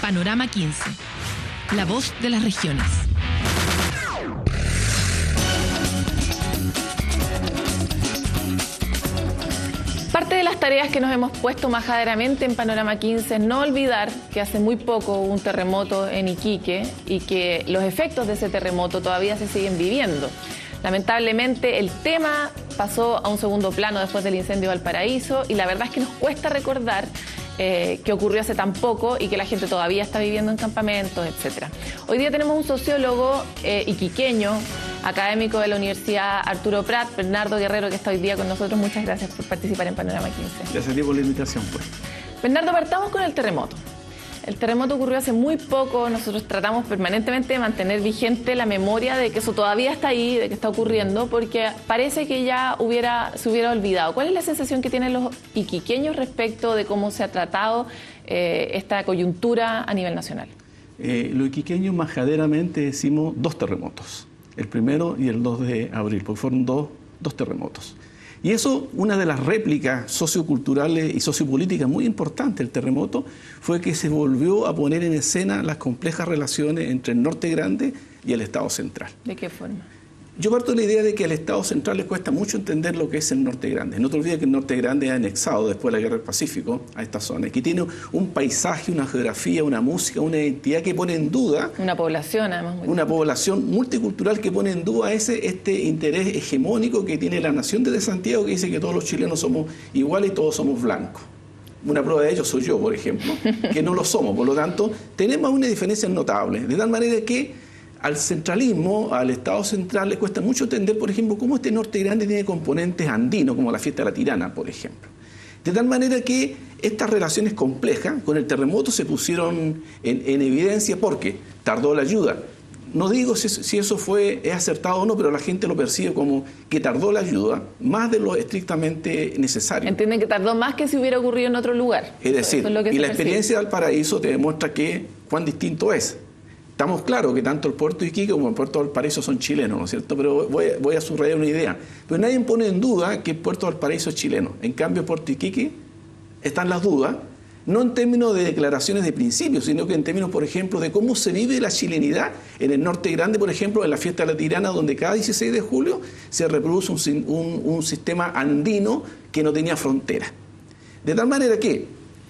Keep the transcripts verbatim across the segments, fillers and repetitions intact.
Panorama quince, la voz de las regiones. Parte de las tareas que nos hemos puesto majaderamente en Panorama quince es no olvidar que hace muy poco hubo un terremoto en Iquique y que los efectos de ese terremoto todavía se siguen viviendo. Lamentablemente el tema pasó a un segundo plano después del incendio de Valparaíso y la verdad es que nos cuesta recordar eh, que ocurrió hace tan poco y que la gente todavía está viviendo en campamentos, etcétera. Hoy día tenemos un sociólogo eh, iquiqueño, académico de la Universidad Arturo Prat, Bernardo Guerrero, que está hoy día con nosotros. Muchas gracias por participar en Panorama quince. Gracias a ti por la invitación, pues. Bernardo, partamos con el terremoto. El terremoto ocurrió hace muy poco. Nosotros tratamos permanentemente de mantener vigente la memoria de que eso todavía está ahí, de que está ocurriendo, porque parece que ya hubiera, se hubiera olvidado. ¿Cuál es la sensación que tienen los iquiqueños respecto de cómo se ha tratado eh, esta coyuntura a nivel nacional? Eh, los iquiqueños majaderamente decimos dos terremotos. El primero y el dos de abril, porque fueron dos, dos terremotos. Y eso, una de las réplicas socioculturales y sociopolíticas muy importantes del terremoto, fue que se volvió a poner en escena las complejas relaciones entre el Norte Grande y el Estado Central. ¿De qué forma? Yo parto de la idea de que al Estado Central le cuesta mucho entender lo que es el Norte Grande. No te olvides que el Norte Grande es anexado después de la Guerra del Pacífico a esta zona, que tiene un paisaje, una geografía, una música, una identidad que pone en duda... Una población, además. Muy una población multicultural que pone en duda ese, este interés hegemónico que tiene la nación desde Santiago, que dice que todos los chilenos somos iguales y todos somos blancos. Una prueba de ello soy yo, por ejemplo, que no lo somos. Por lo tanto, tenemos una diferencia notable. De tal manera que al centralismo, al Estado central, le cuesta mucho entender, por ejemplo, cómo este Norte Grande tiene componentes andinos, como la fiesta de la Tirana, por ejemplo. De tal manera que estas relaciones complejas con el terremoto se pusieron en, en evidencia porque tardó la ayuda. No digo si, si eso fue es acertado o no, pero la gente lo percibe como que tardó la ayuda más de lo estrictamente necesario. Entienden que tardó más que si hubiera ocurrido en otro lugar. Es decir, eso es lo que y la percibe. experiencia de Valparaíso te demuestra que cuán distinto es. Estamos claros que tanto el puerto de Iquique como el puerto de Valparaíso son chilenos, ¿no es cierto? Pero voy, voy a subrayar una idea. Pero nadie pone en duda que el puerto de Valparaíso es chileno. En cambio, el puerto de Iquique están las dudas, no en términos de declaraciones de principios, sino que en términos, por ejemplo, de cómo se vive la chilenidad en el Norte Grande, por ejemplo, en la fiesta de la Tirana, donde cada dieciséis de julio se reproduce un, un, un sistema andino que no tenía frontera. De tal manera que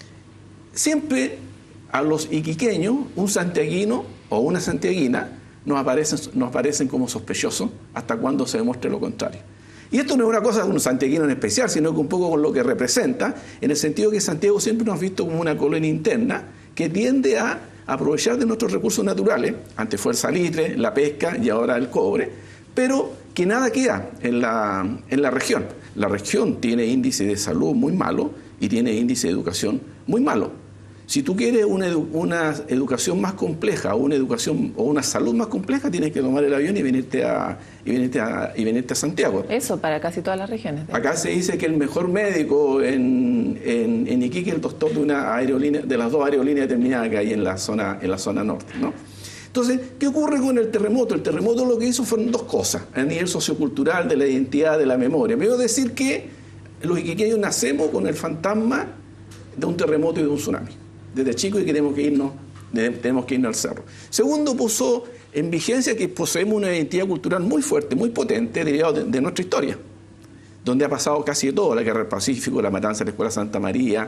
siempre a los iquiqueños, un santiaguino o una santiaguina nos aparecen, nos aparecen como sospechosos hasta cuando se demuestre lo contrario. Y esto no es una cosa de un santiaguino en especial, sino que un poco con lo que representa, en el sentido que Santiago siempre nos ha visto como una colonia interna que tiende a aprovechar de nuestros recursos naturales, antes fue el salitre, la pesca y ahora el cobre, pero que nada queda en la, en la región. La región tiene índice de salud muy malo y tiene índice de educación muy malo. Si tú quieres una, edu una educación más compleja o una educación o una salud más compleja, tienes que tomar el avión y venirte a, y venirte a, y venirte a Santiago. Eso para casi todas las regiones. Acá se dice que el mejor médico en, en, en Iquique es el doctor de una aerolínea, de las dos aerolíneas determinadas que hay en la zona, en la zona norte, ¿no? Entonces, ¿qué ocurre con el terremoto? El terremoto lo que hizo fueron dos cosas, a nivel sociocultural, de la identidad, de la memoria. Me voy a decir que los iquiqueños nacemos con el fantasma de un terremoto y de un tsunami. Desde chicos y que tenemos que irnos, tenemos que irnos al cerro. Segundo, puso en vigencia que poseemos una identidad cultural muy fuerte, muy potente, derivada de, de nuestra historia, donde ha pasado casi de todo: la Guerra del Pacífico, la matanza de la Escuela Santa María,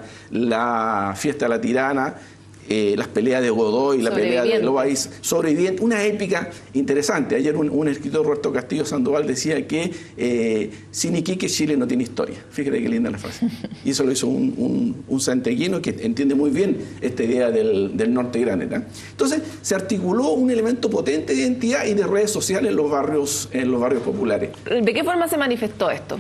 la fiesta de la Tirana, eh, las peleas de Godoy, la pelea de Loaiz, sobreviviente, una épica interesante. Ayer un, un escritor, Roberto Castillo Sandoval, decía que eh, sin Iquique Chile no tiene historia. Fíjate qué linda la frase. Y eso lo hizo un, un, un santiaguino que entiende muy bien esta idea del, del Norte Grande, ¿no? Entonces se articuló un elemento potente de identidad y de redes sociales en los barrios, en los barrios populares. ¿De qué forma se manifestó esto?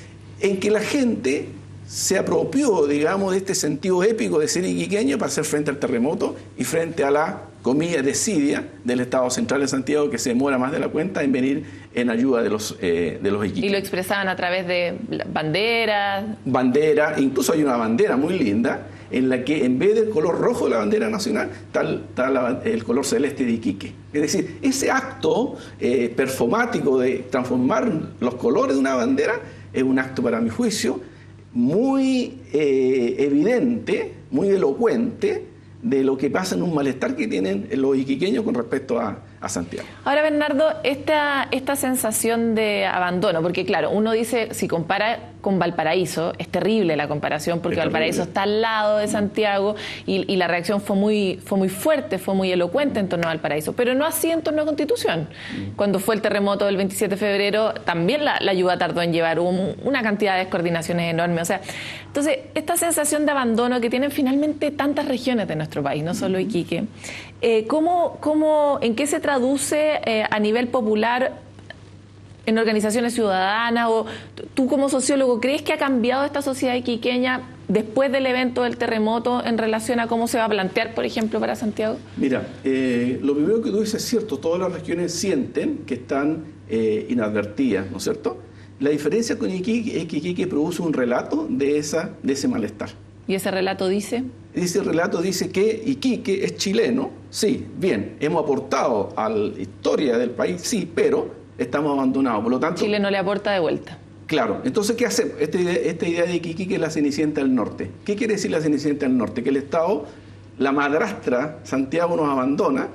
En que la gente se apropió, digamos, de este sentido épico de ser iquiqueño para hacer frente al terremoto y frente a la, comillas, desidia del Estado Central de Santiago, que se demora más de la cuenta en venir en ayuda de los, eh, de los iquiqueños. Y lo expresaban a través de banderas. Bandera, incluso hay una bandera muy linda en la que en vez del color rojo de la bandera nacional está, está la, el color celeste de Iquique. Es decir, ese acto eh, performático de transformar los colores de una bandera es un acto, para mi juicio, muy eh, evidente, muy elocuente de lo que pasa en un malestar que tienen los iquiqueños con respecto a, a Santiago. Ahora, Bernardo, esta, esta sensación de abandono, porque claro, uno dice, si compara con Valparaíso, es terrible la comparación, porque Valparaíso está al lado de Santiago y, y la reacción fue muy, fue muy fuerte, fue muy elocuente en torno a Valparaíso, pero no así en torno a Constitución. Cuando fue el terremoto del veintisiete de febrero, también la, la ayuda tardó en llevar, hubo una cantidad de descoordinaciones enormes. O sea, entonces, esta sensación de abandono que tienen finalmente tantas regiones de nuestro país, no solo Iquique, eh, ¿cómo, cómo, ¿en qué se traduce eh, a nivel popular en organizaciones ciudadanas? O tú como sociólogo, ¿crees que ha cambiado esta sociedad iquiqueña después del evento del terremoto en relación a cómo se va a plantear, por ejemplo, para Santiago? Mira, eh, lo primero que tú dices es cierto, todas las regiones sienten que están eh, inadvertidas, ¿no es cierto? La diferencia con Iquique es que Iquique produce un relato de, esa, de ese malestar. ¿Y ese relato dice? Ese relato dice que Iquique es chileno, sí, bien, hemos aportado a la historia del país, sí, pero estamos abandonados, por lo tanto... Chile no le aporta de vuelta. Claro, entonces, ¿qué hacemos? Esta idea, esta idea de Iquique es la Cenicienta del Norte. ¿Qué quiere decir la Cenicienta del Norte? Que el Estado, la madrastra, Santiago nos abandona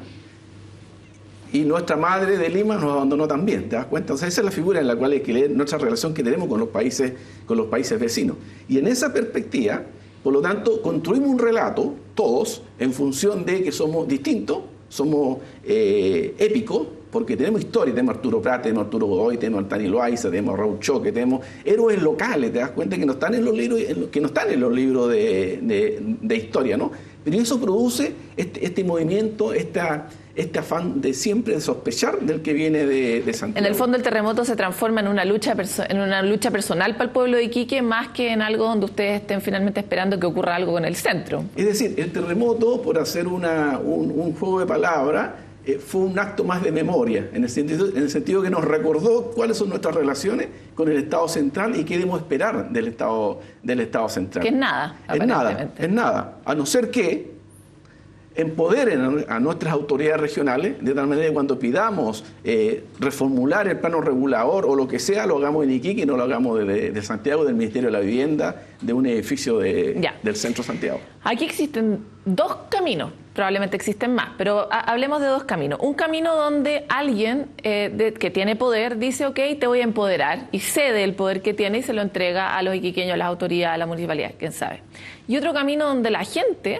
y nuestra madre de Lima nos abandonó también, ¿te das cuenta? O sea, esa es la figura en la cual hay que leer nuestra relación que tenemos con los países, con los países vecinos. Y en esa perspectiva, por lo tanto, construimos un relato, todos, en función de que somos distintos, somos eh, épicos, porque tenemos historia, tenemos a Arturo Prat, tenemos a Arturo Godoy, tenemos a Tani Loaiza, tenemos a Raúl Choque, tenemos héroes locales, te das cuenta que no están en los libros, que no están en los libros de, de, de historia, ¿no? Pero eso produce este, este movimiento, esta, este afán de siempre de sospechar del que viene de, de Santiago. En el fondo el terremoto se transforma en una lucha en una lucha personal para el pueblo de Iquique, más que en algo donde ustedes estén finalmente esperando que ocurra algo con el centro. Es decir, el terremoto, por hacer una, un, un juego de palabras, Eh, fue un acto más de memoria, en el, sentido, en el sentido que nos recordó cuáles son nuestras relaciones con el Estado central y qué debemos esperar del Estado, del Estado central. Que es nada, es nada, es nada, a no ser que empoderen a nuestras autoridades regionales, de tal manera que cuando pidamos eh, reformular el plano regulador o lo que sea, lo hagamos en Iquique y no lo hagamos de, de Santiago, del Ministerio de la Vivienda, de un edificio de, del centro de Santiago. Aquí existen dos caminos, probablemente existen más, pero ha, hablemos de dos caminos. Un camino donde alguien eh, de, que tiene poder dice, ok, te voy a empoderar, y cede el poder que tiene y se lo entrega a los iquiqueños, a las autoridades, a la municipalidad, quién sabe. Y otro camino donde la gente...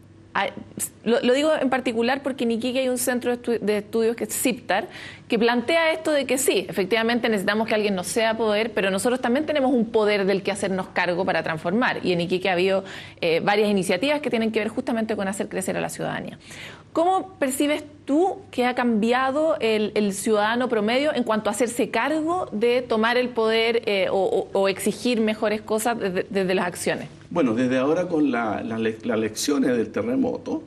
Lo, lo digo en particular porque en Iquique hay un centro de, estu de estudios que es CIPTAR, que plantea esto de que sí, efectivamente necesitamos que alguien nos ceda poder, pero nosotros también tenemos un poder del que hacernos cargo para transformar. Y en Iquique ha habido eh, varias iniciativas que tienen que ver justamente con hacer crecer a la ciudadanía. ¿Cómo percibes tú que ha cambiado el, el ciudadano promedio en cuanto a hacerse cargo de tomar el poder eh, o, o, o exigir mejores cosas desde, desde las acciones? Bueno, desde ahora con la, la, las lecciones del terremoto,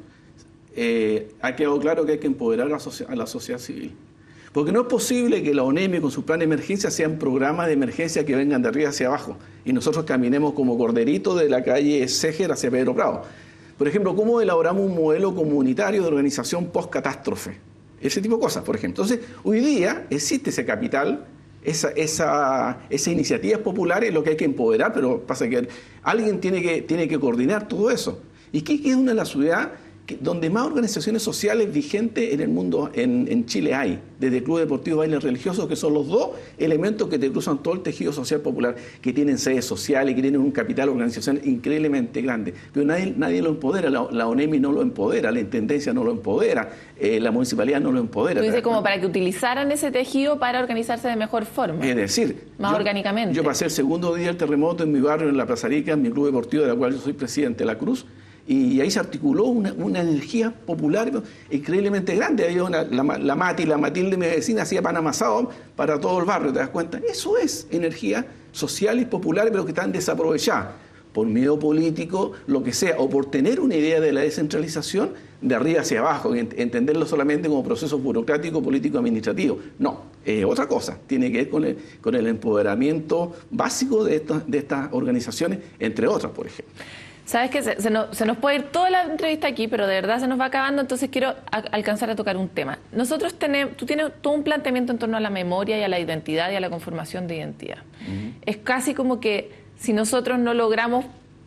eh, ha quedado claro que hay que empoderar a la, a la sociedad civil. Porque no es posible que la ONEMI con su plan de emergencia sean programas de emergencia que vengan de arriba hacia abajo y nosotros caminemos como corderitos de la calle Seger hacia Pedro Prado. Por ejemplo, ¿cómo elaboramos un modelo comunitario de organización post-catástrofe? Ese tipo de cosas, por ejemplo. Entonces, hoy día existe ese capital, esa, esa, esas iniciativas populares, lo que hay que empoderar, pero pasa que alguien tiene que, tiene que coordinar todo eso. Y Iquique es una de las ciudades que, donde más organizaciones sociales vigentes en el mundo, en, en Chile hay, desde Club Deportivo Bailes Religiosos, que son los dos elementos que te cruzan todo el tejido social popular, que tienen sedes sociales, que tienen un capital organizacional increíblemente grande. Pero nadie, nadie lo empodera, la, la ONEMI no lo empodera, la Intendencia no lo empodera, eh, la Municipalidad no lo empodera. Tú dices como para que utilizaran ese tejido para organizarse de mejor forma. Es decir, más yo, orgánicamente. Yo pasé el segundo día del terremoto en mi barrio, en La Plaza Rica, en mi club deportivo, de la cual yo soy presidente, La Cruz, y ahí se articuló una, una energía popular increíblemente grande. Había una, la, la Mati, la Matilde, mi vecina, hacía pan amasado para todo el barrio, ¿te das cuenta? Eso es energía social y popular, pero que están desaprovechadas por miedo político, lo que sea, o por tener una idea de la descentralización de arriba hacia abajo, entenderlo solamente como proceso burocrático, político, administrativo. No, es otra cosa. Tiene que ver con el, con el empoderamiento básico de estas, de estas organizaciones, entre otras, por ejemplo. Sabes que se, se, nos, se nos puede ir toda la entrevista aquí, pero de verdad se nos va acabando, entonces quiero a, alcanzar a tocar un tema. Nosotros tenemos, tú tienes todo un planteamiento en torno a la memoria y a la identidad y a la conformación de identidad. Uh-huh. Es casi como que si nosotros no logramos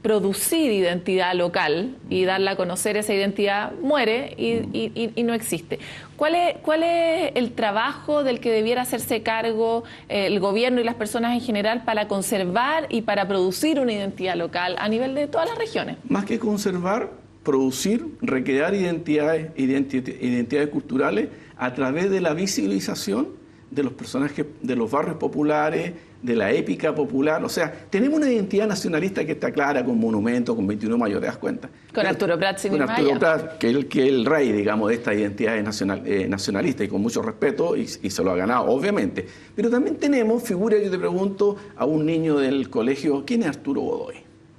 producir identidad local y darla a conocer, esa identidad muere y, y, y no existe. ¿Cuál es, ¿Cuál es el trabajo del que debiera hacerse cargo eh, el gobierno y las personas en general para conservar y para producir una identidad local a nivel de todas las regiones? Más que conservar, producir, recrear identidades, identidades, identidades culturales a través de la visibilización de los personajes de los barrios populares, de la épica popular. O sea, tenemos una identidad nacionalista que está clara, con monumentos, con veintiuno de mayo, ¿te das cuenta? Con Pero, Arturo Prat, sin Con Arturo Prat, que es el, que el rey, digamos, de estas identidades nacional, eh, nacionalistas, y con mucho respeto, y, y se lo ha ganado, obviamente. Pero también tenemos figuras, yo te pregunto a un niño del colegio, ¿quién es Arturo Godoy?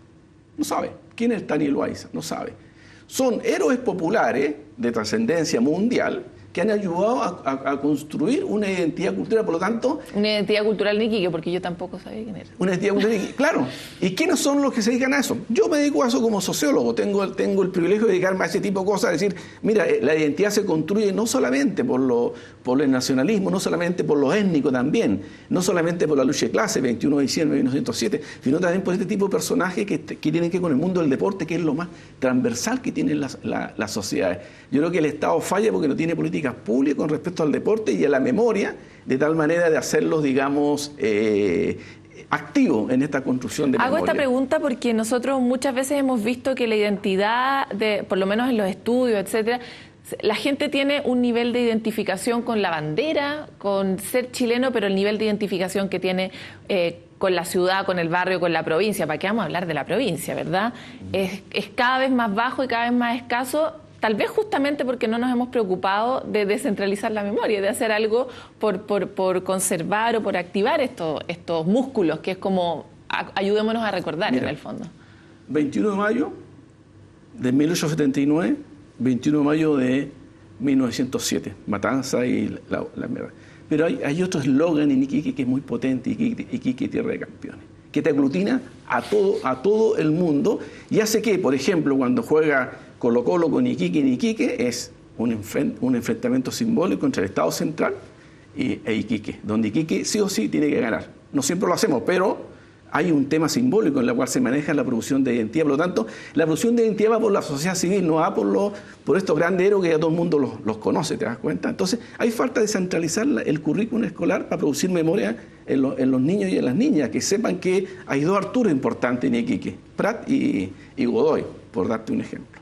No sabe. ¿Quién es Tani Loaiza? No sabe. Son héroes populares de trascendencia mundial que han ayudado a, a, a construir una identidad cultural, por lo tanto... Una identidad cultural de Iquique, porque yo tampoco sabía quién era. Una identidad cultural de Iquique, claro. ¿Y quiénes son los que se dedican a eso? Yo me dedico a eso como sociólogo, tengo, tengo el privilegio de dedicarme a ese tipo de cosas, decir, mira, la identidad se construye no solamente por, lo, por el nacionalismo, no solamente por lo étnico también, no solamente por la lucha de clase, veintiuno de diciembre de mil novecientos siete, sino también por este tipo de personajes que, que tienen que ver con el mundo del deporte, que es lo más transversal que tienen las, la, las sociedades. Yo creo que el Estado falla porque no tiene políticas públicas con respecto al deporte y a la memoria, de tal manera de hacerlos, digamos, eh, activos en esta construcción de Hago memoria. esta pregunta porque nosotros muchas veces hemos visto que la identidad, de, por lo menos en los estudios, etcétera, la gente tiene un nivel de identificación con la bandera, con ser chileno, pero el nivel de identificación que tiene eh, con la ciudad, con el barrio, con la provincia, ¿para qué vamos a hablar de la provincia, verdad? Es, es cada vez más bajo y cada vez más escaso, tal vez justamente porque no nos hemos preocupado de descentralizar la memoria, de hacer algo por, por, por conservar o por activar estos, estos músculos, que es como a, ayudémonos a recordar. Mira, en el fondo. veintiuno de mayo de mil ochocientos setenta y nueve, veintiuno de mayo de mil novecientos siete, Matanza y la, la mierda. Pero hay, hay otro eslogan en Iquique que es muy potente, Iquique, Iquique, tierra de campeones, que te aglutina a todo, a todo el mundo y hace que, por ejemplo, cuando juega Colo-Colo con Iquique en Iquique, es un, enfrent, un enfrentamiento simbólico entre el Estado Central y, e Iquique, donde Iquique sí o sí tiene que ganar. No siempre lo hacemos, pero hay un tema simbólico en el cual se maneja la producción de identidad. Por lo tanto, la producción de identidad va por la sociedad civil, no va por, lo, por estos grandes héroes que ya todo el mundo los, los conoce, ¿te das cuenta? Entonces, hay falta de centralizar el currículum escolar para producir memoria en, lo, en los niños y en las niñas, que sepan que hay dos Arturos importantes en Iquique, Prat y, y Godoy, por darte un ejemplo.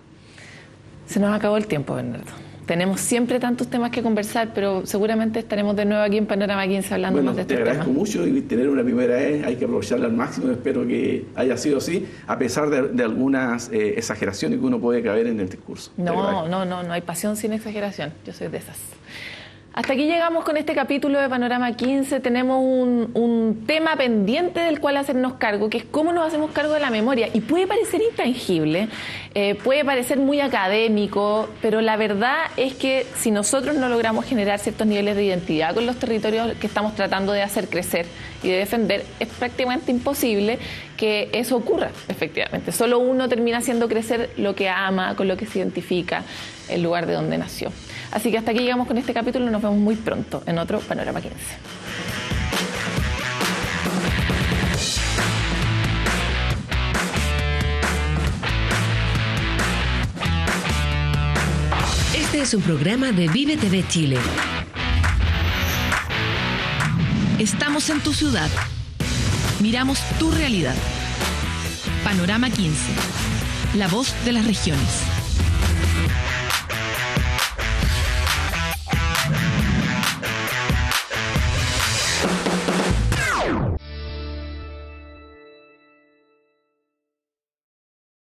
Se nos acabó el tiempo, Bernardo. Tenemos siempre tantos temas que conversar, pero seguramente estaremos de nuevo aquí en Panorama quince hablando bueno, más de estos temas. Te agradezco mucho y tener una primera vez, hay que aprovecharla al máximo. Espero que haya sido así, a pesar de, de algunas eh, exageraciones que uno puede caber en el discurso. No, no, no, no hay pasión sin exageración. Yo soy de esas. Hasta aquí llegamos con este capítulo de Panorama quince. Tenemos un, un tema pendiente del cual hacernos cargo, que es cómo nos hacemos cargo de la memoria. Y puede parecer intangible, eh, puede parecer muy académico, pero la verdad es que si nosotros no logramos generar ciertos niveles de identidad con los territorios que estamos tratando de hacer crecer y de defender, es prácticamente imposible que eso ocurra, efectivamente. Solo uno termina haciendo crecer lo que ama, con lo que se identifica, el lugar de donde nació. Así que hasta aquí llegamos con este capítulo. Nos vemos muy pronto en otro Panorama quince. Este es un programa de Vive T V Chile. Estamos en tu ciudad. Miramos tu realidad. Panorama quince. La voz de las regiones.